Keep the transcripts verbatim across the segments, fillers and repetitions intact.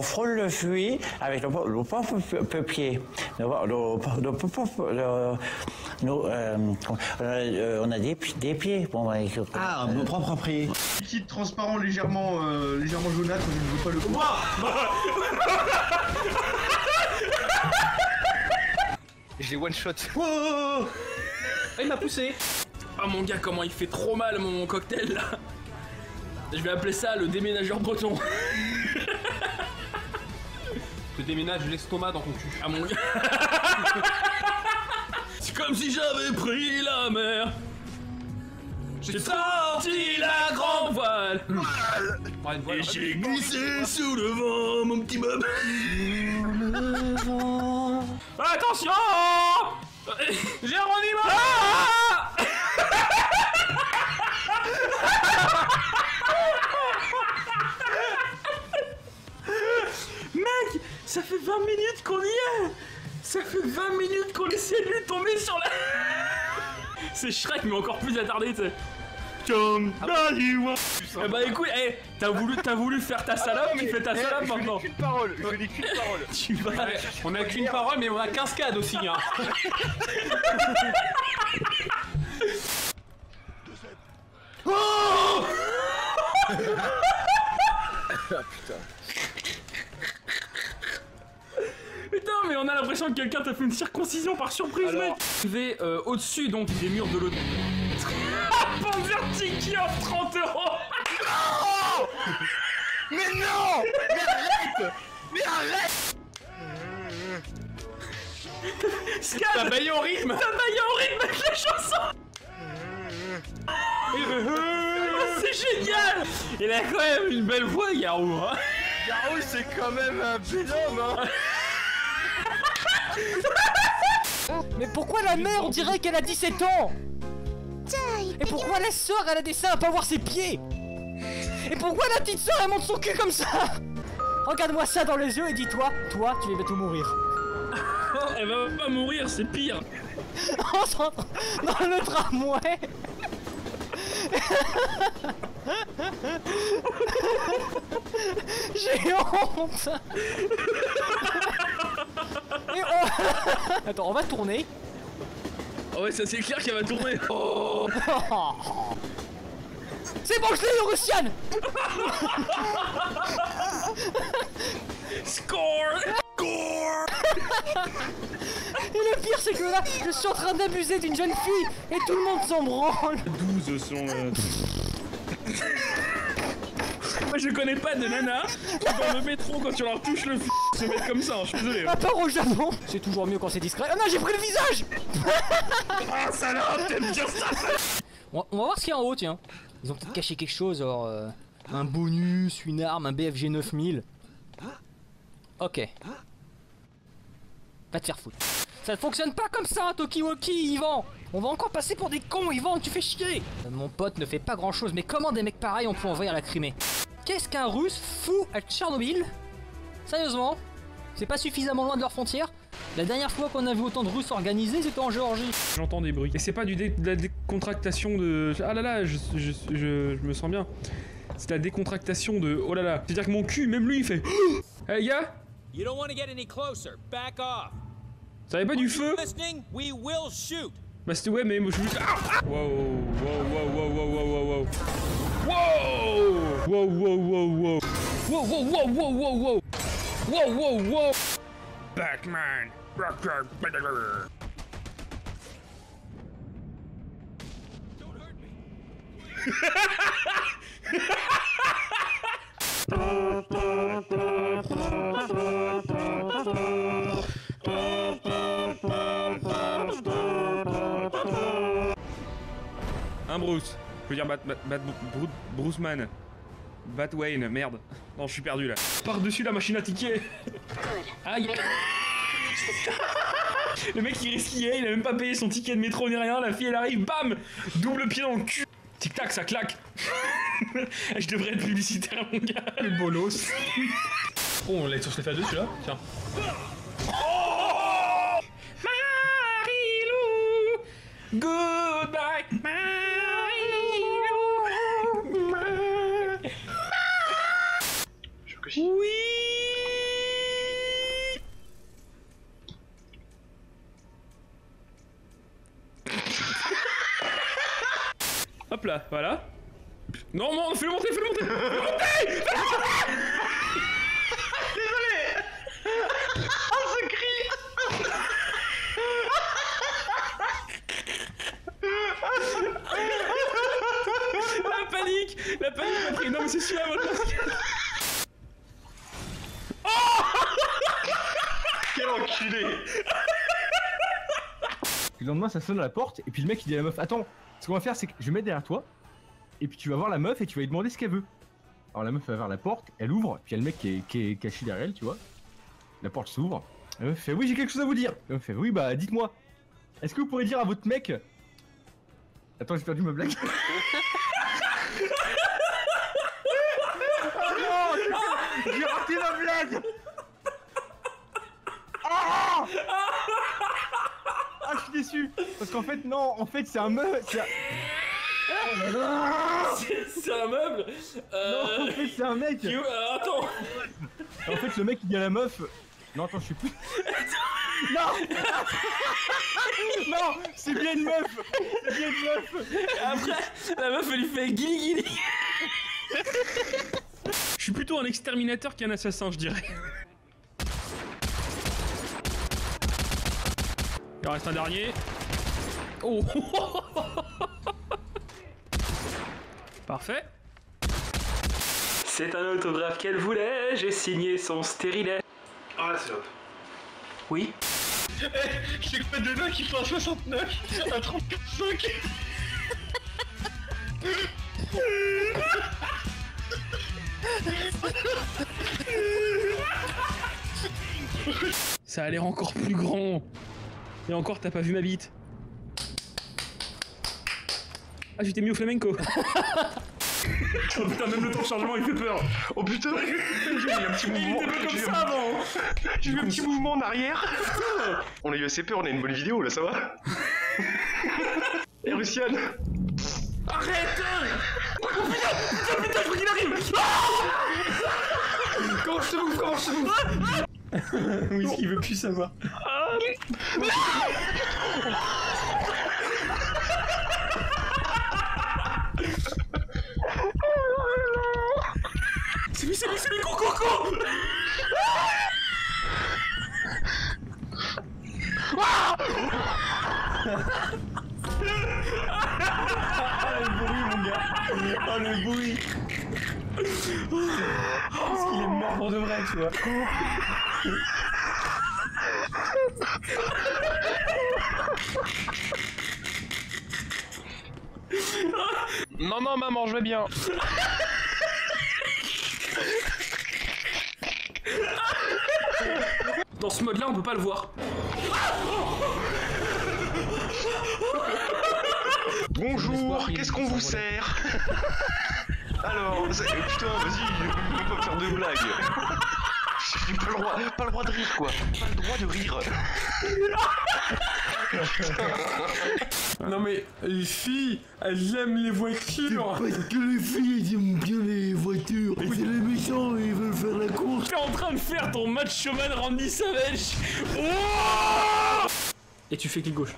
frôle le fruit avec le, le propre papier. Le, le, le, le, le, euh, euh, on a des, des pieds. Bon, bah, ah, nos propres pieds. Liquide transparent légèrement, euh, légèrement jaunâtre, je ne veux pas le voir. J'ai one shot. Wow. Oh, il m'a poussé. Ah mon gars, comment il fait trop mal mon cocktail là. Je vais appeler ça le déménageur breton. Je déménage l'estomac dans ton cul. Ah mon gars. C'est comme si j'avais pris la mer. J'ai sorti la grande voile. Ouais, voilà. Et j'ai glissé sous le vent, mon petit Bob. Attention, Géronimo. Ah Mec, ça fait vingt minutes qu'on y est. Ça fait vingt minutes qu'on essaie de lui tomber sur la... C'est Shrek mais encore plus attardé, tu sais. Ah bah, eh bah écoute, hey, t'as voulu, t'as voulu faire ta salope, tu fais ta salope maintenant. Je n'ai qu'une parole, je n'ai qu'une parole. Tu vas... Ouais, on a qu'une parole mais on a quinze cades aussi hein. Oh Putain. Putain, mais on a l'impression que quelqu'un t'a fait une circoncision par surprise. Alors, mec. Je vais euh, au-dessus donc des murs de l'autre. Panzer Tiki offre trente euros. Non. Mais non. Mais arrête. Mais arrête. Scad, t'as baillé en rythme. T'as baillé en rythme avec la chanson. Oh, c'est génial. Il a quand même une belle voix, Garou. Hein. Garou, c'est quand même un binôme, hein. Mais pourquoi la mère on dirait qu'elle a dix-sept ans? Et pourquoi la sœur elle a des seins à pas voir ses pieds? Et pourquoi la petite sœur elle monte son cul comme ça? Regarde-moi ça dans les yeux et dis-toi, toi tu vas bientôt mourir. Elle va pas mourir, c'est pire. On s'entend dans le tramway. J'ai honte. Et on... Attends, on va tourner. Oh ouais, ça c'est clair qu'elle va tourner. Oh. C'est bon, je l'ai eu, Russian. Score. Score. Et le pire c'est que là, je suis en train d'abuser d'une jeune fille et tout le monde s'en branle. douze sont... Euh... Moi je connais pas de nana dans le métro quand tu leur touches le f... se mettre comme ça, hein, je suis désolé. À part au Japon. C'est toujours mieux quand c'est discret. Ah non, j'ai pris le visage. Ah salope, t'aimes bien ça. On va, on va voir ce qu'il y a en haut, tiens. Ils ont peut-être caché quelque chose, genre... Euh, un bonus, une arme, un B F G neuf mille. Ok. Va te faire foutre. Ça ne fonctionne pas comme ça, Tokiwoki, Yvan. On va encore passer pour des cons, Yvan, tu fais chier. euh, Mon pote ne fait pas grand-chose, mais comment des mecs pareils on peut envahir la Crimée? Qu'est-ce qu'un Russe fou à Tchernobyl? Sérieusement? C'est pas suffisamment loin de leurs frontières? La dernière fois qu'on a vu autant de Russes organisés, c'était en Géorgie. J'entends des bruits. Et c'est pas du dé de la décontractation de... Ah là là, je, je, je, je me sens bien. C'est la décontractation de... Oh là là. C'est-à-dire que mon cul, même lui, il fait... Eh les gars, You don't want to get any closer. Back off. ça avait pas du feu? Listening? We will shoot. Bah c'était... Ouais mais moi je veux juste... Ah, ah. Wow, wow, wow, wow, wow, wow, wow, wow. Wow! Wow, wow, wow, wow. Wow, wow, wow, wow, wow, wow. Wow, wow, wow. Batman. Don't hurt me. Un Bruce. Je veux dire Bat... Bat... Bat... Bruce... Bruce Man. Batwayne, merde. Non, je suis perdu là. Par-dessus la machine à tickets. Aïe. Le mec il risquait, il a même pas payé son ticket de métro ni rien, la fille elle arrive, bam, double pied dans le cul. Tic tac, ça claque. Je devrais être publicitaire mon gars. Le bolos. Oh, on l'a sur les F A deux celui-là. Tiens. Oh Marilou, goodbye Marilou. Oui. Hop là, voilà. Non, non, fais-le monter, fais-le monter. Fais-le monter, fais-le monter. Désolé. Oh ce cri. La panique, la panique m'a pris. Non mais c'est celui-là votre masque. Quel enculé. Le lendemain, ça sonne à la porte, et puis le mec il dit à la meuf, attends, ce qu'on va faire, c'est que je vais mettre derrière toi, et puis tu vas voir la meuf et tu vas lui demander ce qu'elle veut. Alors la meuf va vers la porte, elle ouvre, puis il y a le mec qui est, qui est caché derrière elle, tu vois. La porte s'ouvre. La meuf fait, oui, j'ai quelque chose à vous dire. La meuf fait, oui, bah dites-moi, est-ce que vous pourrez dire à votre mec... Attends, j'ai perdu ma blague. Oh non, j'ai raté ma blague. Ah, ah, je suis déçu. Parce qu'en fait, non, en fait, c'est un meuf. C'est un... C'est un meuble. Euh... Non, en fait, c'est un mec. Qui... Euh, attends. En fait, le mec il dit à la meuf. Non, attends, je suis plus. Non. Non, c'est bien une meuf. C'est bien une meuf. Après, la meuf elle lui fait guili guili. Je suis plutôt un exterminateur qu'un assassin, je dirais. Il en reste un dernier. Oh. Parfait. C'est un autographe qu'elle voulait, j'ai signé son stérilet. Ah là c'est top. Oui. Eh, j'ai quoi de là qui fait un soixante-neuf, un trente-cinq. Ça a l'air encore plus grand. Et encore, t'as pas vu ma bite. Ah, j'étais mis au flamenco. Oh putain, même le temps de chargement il fait peur. Oh putain. J'ai eu un petit mouvement. Il était pas comme ça avant. J'ai eu un petit mouvement en arrière. On a eu assez peur, on a une bonne vidéo là, ça va. Et Russiane. Arrête. Oh putain, putain, putain, je crois qu'il arrive. Ah. Comment je te bouffe, comment je te bouffe. Oui, ce qu'il veut plus savoir. Ah. C'est lui, c'est lui, c'est lui, coco, coco. Ah le bruit, mon gars. Oh le bruit. Parce qu'il est mort pour de vrai, tu vois. Non, non, maman, je vais bien. Dans ce mode là on peut pas le voir. Bonjour, qu'est-ce qu'on vous sert? Alors, putain, vas-y, on peut pas me faire de blagues. J'ai pas le droit, pas le droit de rire quoi. Pas le droit de rire. Non mais les filles, elles aiment les voitures. Parce que les filles elles aiment bien les voitures. Et c'est les méchants, ils veulent faire la course. T'es en train de faire ton macho man Randy Savage. Oh. Et tu fais clic gauche.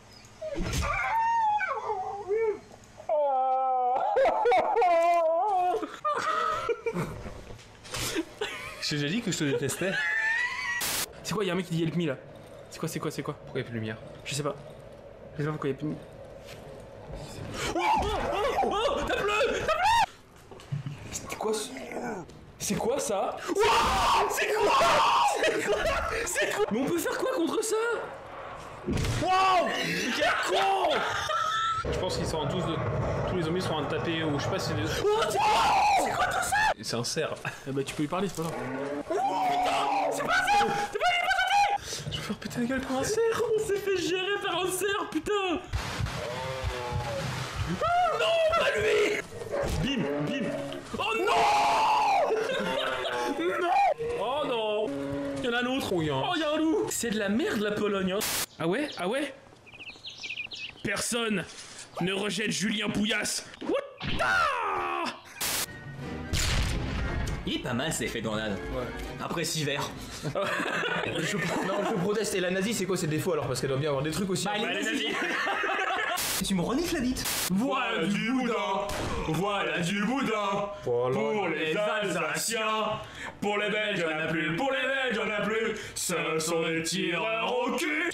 J'ai dit que je te détestais. C'est quoi, y'a un mec qui dit help me là. C'est quoi, c'est quoi, c'est quoi? Pourquoi y'a plus de lumière? Je sais pas. Je sais pas pourquoi y'a plus de lumière. Oh oh oh oh, t'as bleu, t'as bleu. C'est quoi ce... C'est quoi ça? Wow, c'est quoi? C'est quoi? C'est quoi? Mais on peut faire quoi contre ça? Wow, quel con. Je pense qu'ils sont tous de... tous les zombies sont en train de taper ou je sais pas si c'est des... Oh, c'est quoi? C'est quoi tout ça? C'est un cerf. Eh bah tu peux lui parler, c'est pas grave. Oh putain, c'est pas ça. T'es pas allé pas. Je vais faire péter la gueule par un cerf. On s'est fait gérer par un cerf, putain. Oh non, pas lui. Bim, bim. Oh non. Non. Oh non. Y'en a un autre. Oh, y'a un... Oh, y'a un loup. C'est de la merde la Pologne, hein. Ah ouais? Ah ouais? Personne ne rejette Julien Pouillasse. What? Ah. Il est pas mal cet effet de grenade. Ouais. Après six verres. je... Non, je proteste. Et la nazie, c'est quoi ses défauts alors? Parce qu'elle doit bien avoir des trucs aussi. Bah, les nazis. Et tu me renifles la bite. Voilà du boudin, voilà du boudin pour les Alsaciens, pour les Belges y'en a plus, pour les Belges y'en a plus, ce sont des tireurs au cul.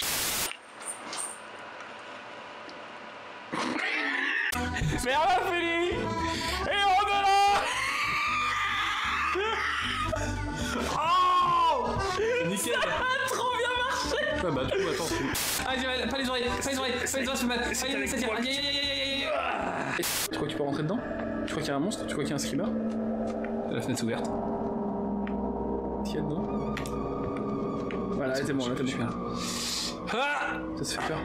C'est fini et on est là. Oh, nickel. Ça a trop bien marché. Ouais bah tout, attends. Ah, pas les oreilles, pas les oreilles, pas les oreilles, c'est mal. Ça y est, ça tire. Aïe, aïe, aïe, aïe, aïe. Tu crois que tu peux rentrer dedans? Tu crois qu'il y a un monstre? Tu crois qu'il y a un screamer? La fenêtre est ouverte. Qu'est-ce qu'il y a dedans? Voilà, là t'es bon, là t'es bon. Ah, ça se fait peur.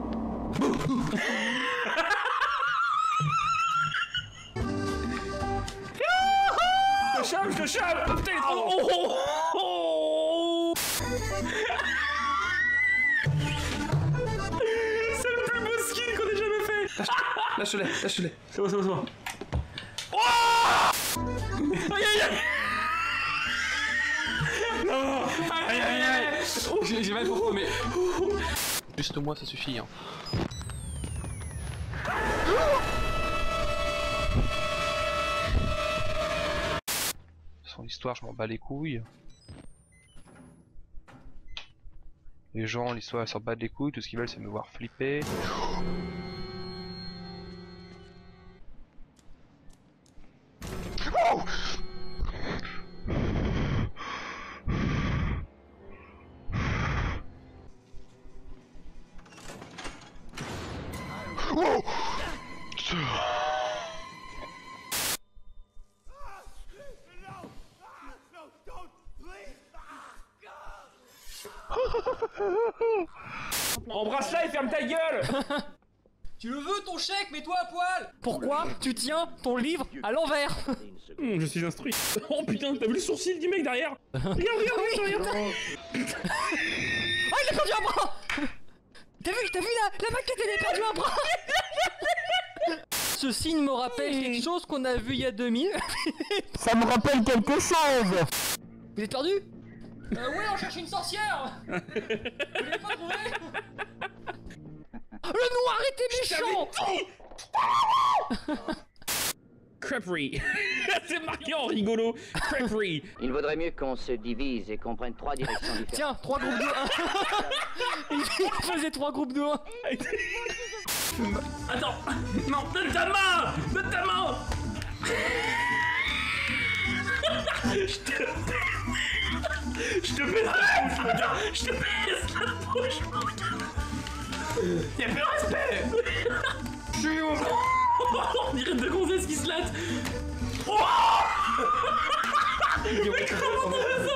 Je te chope, je te chope. Putain, il est trop... Oh, oh, oh. C'est le plus beau skin qu'on ait jamais fait. Lâche-le, lâche-le. C'est bon, c'est bon, c'est bon. Oh, aïe, aïe, aïe. Non. Aïe, aïe, aïe. J'ai mal pour toi, mais... Juste moi, ça suffit, hein. Son histoire, je m'en bats les couilles. Les gens, l'histoire, ils s'en battent les couilles, tout ce qu'ils veulent, c'est me voir flipper. Oh! Oh! Embrasse-la et ferme ta gueule. Tu le veux ton chèque, mets-toi à poil. Pourquoi tu tiens ton livre à l'envers? Mmh, je suis instruit. Oh putain, t'as vu le sourcil du mec derrière? Regarde, regarde, regarde, regarde. Ah, il a perdu un bras. T'as vu, t'as vu la, la maquette, elle a perdu un bras. Ce signe me rappelle quelque chose qu'on a vu il y a deux mille. Ça me rappelle quelque chose. Vous êtes perdu? Euh, ouais, on cherche une sorcière. Vous l'avez pas trouvé? Le noir était méchant. Creperie. C'est marqué en rigolo. Creperie. Il vaudrait mieux qu'on se divise et qu'on prenne trois directions différentes. Tiens, trois groupes de un. Il faisait trois groupes de un. Attends. Non, donne ta main. Donne ta main. Je te... Je te baisse la bouche, regarde. Je te baisse la bouche, regarde. Y'a plus de respect. Je suis... On dirait deux gonzesses qui se lattent. Oh. Mais comment ça va?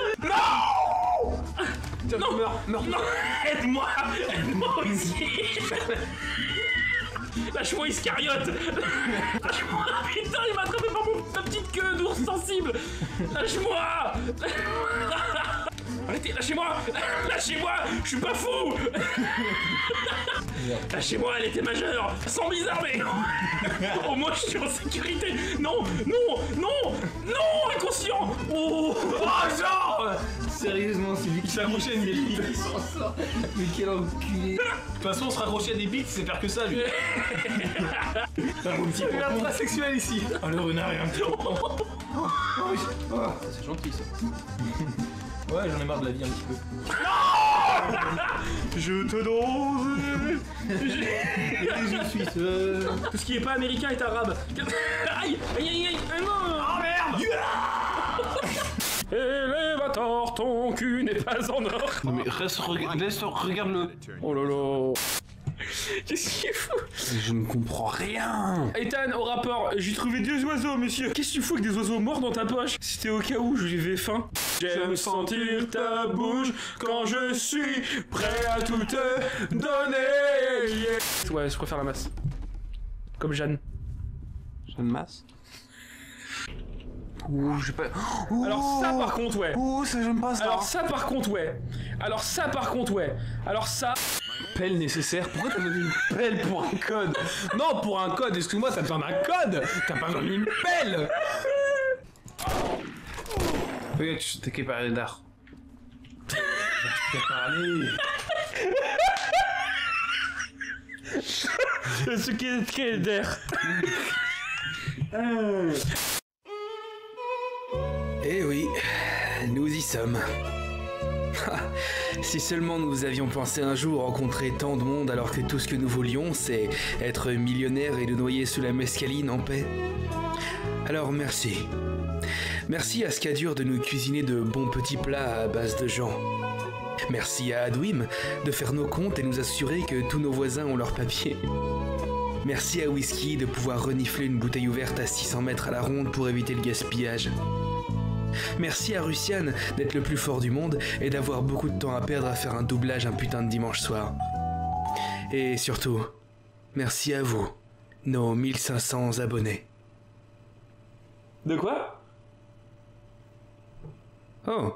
Non. Non, meurs, meurs, non. Aide-moi. Aide-moi aussi. Lâche-moi Iscariote. Lâche-moi. Putain, il m'a attrapé par mon, ta petite queue d'ours sensible. Lâche-moi. Arrêtez, lâchez-moi. Lâchez-moi. Je suis pas fou. Lâchez-moi, elle était majeure. Sans bizarre, mais... Au moins, je suis en sécurité. Non, non, non, non, inconscient. Oh, oh genre. Sérieusement, c'est lui qui s'est accroché à une bite. Il s'en sort. Mais quel enculé. De toute façon, on se raccrocher à des bites, c'est faire que ça, lui. Un beau petit pompon. Ultra sexuel ici. Oh, le renard est un petit pompon. Oh, oh, oh. C'est gentil, ça. Ouais, j'en ai marre de la vie un petit peu. Je te donne. Je... je suis seul. Tout ce qui est pas américain est arabe. Aïe, aïe, aïe, aïe. Non. Oh merde. Elevator, ton cul n'est pas en or. Non mais reste, regarde, laisse, regarde-le. Oh là là. Qu'est-ce qui est fou? Je ne comprends rien. Ethan, au rapport, j'ai trouvé deux oiseaux, monsieur. Qu'est-ce que tu fous avec des oiseaux morts dans ta poche? C'était au cas où j'avais faim. J'aime sentir ta bouche quand je suis prêt à tout te donner. Yeah. Ouais, je préfère la masse. Comme Jeanne. Jeanne Masse? Ouh, j'ai pas... Ouh. Alors ça par contre, ouais. Ouh, ça j'aime pas ça. Alors ça par contre, ouais. Alors ça par contre, ouais. Alors ça... Pelle nécessaire? Pourquoi t'as donné une pelle pour un code? Non, pour un code, excuse-moi, t'as besoin d'un code. T'as pas besoin d'une pelle. Regarde, tu t'es qu'à parler d'art. Je t'ai parlé. Ce qui est Kelder. Eh oui, nous y sommes. Si seulement nous avions pensé un jour rencontrer tant de monde alors que tout ce que nous voulions, c'est être millionnaires et nous noyer sous la mescaline en paix. Alors merci. Merci à Skadur de nous cuisiner de bons petits plats à base de gens. Merci à Adwim de faire nos comptes et nous assurer que tous nos voisins ont leurs papiers. Merci à Whisky de pouvoir renifler une bouteille ouverte à six cents mètres à la ronde pour éviter le gaspillage. Merci à Russian d'être le plus fort du monde et d'avoir beaucoup de temps à perdre à faire un doublage un putain de dimanche soir. Et surtout, merci à vous, nos mille cinq cents abonnés. De quoi? Oh.